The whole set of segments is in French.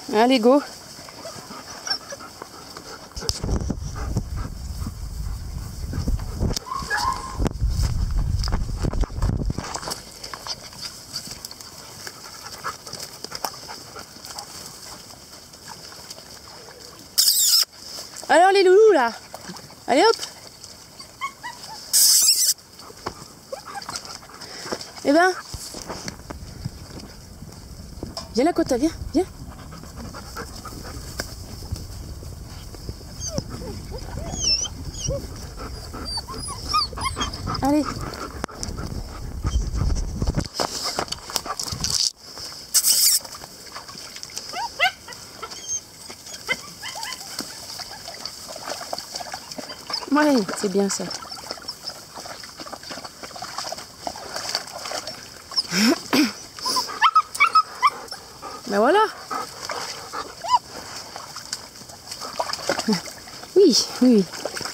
Allez, go. Alors les loulous là. Allez hop. Eh ben. Viens là, Kota, viens, viens. Allez. Ouais, c'est bien ça. Ben voilà. Oui, oui.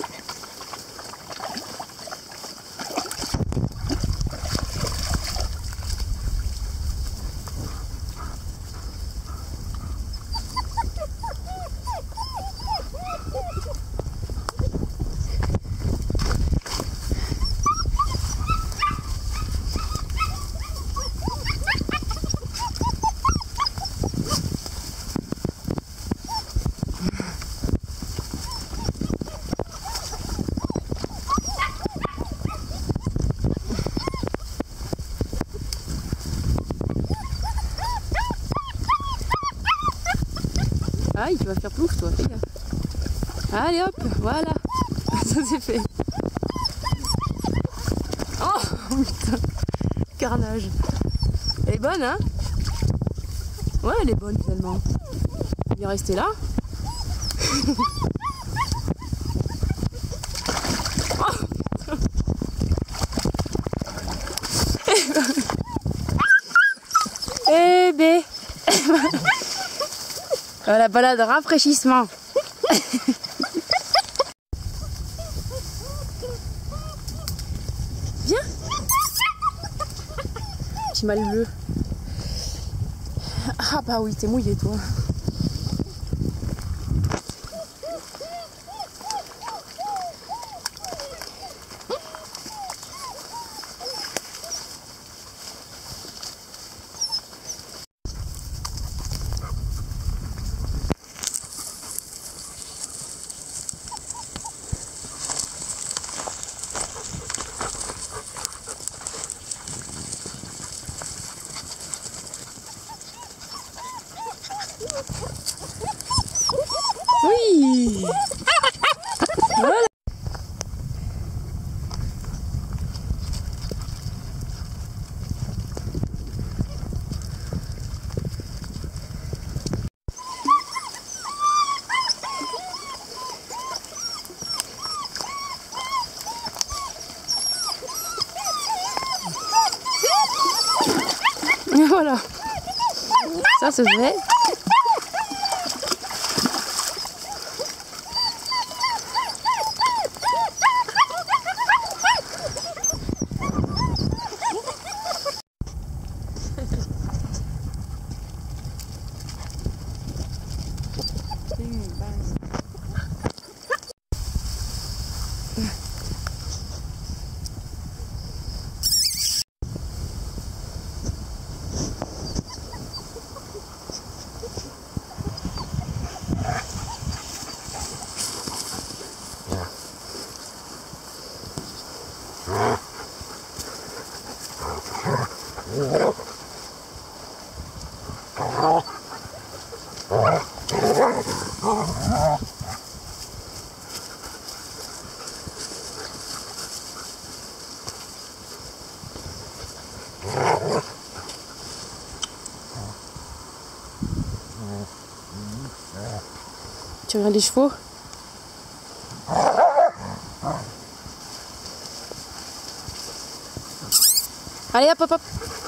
Aïe, tu vas faire plouf toi, fais gaffe. Allez hop, voilà. Ça c'est fait. Oh putain, carnage. Elle est bonne hein? Ouais, elle est bonne finalement. Il est resté là. Oh. Eh ben. La balade rafraîchissement. Viens. Petit mal bleu. Ah bah oui, t'es mouillé toi. Oui. Voilà. Et voilà. Ça se fait. Tu regardes les chevaux? Allez hop hop hop.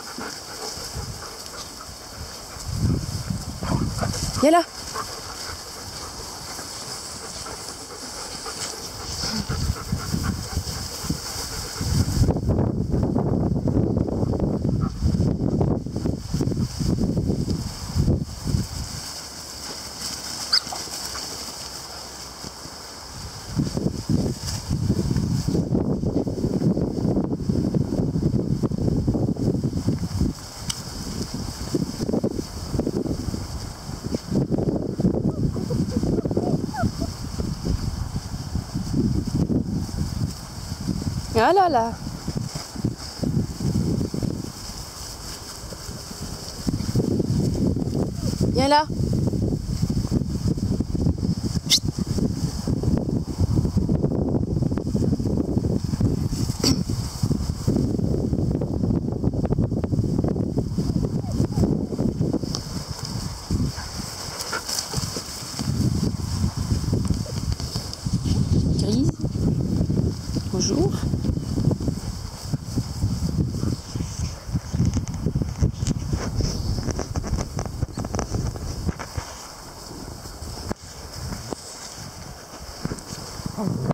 Viens là. Ah là là. Viens là. Grise. Bonjour. Oh.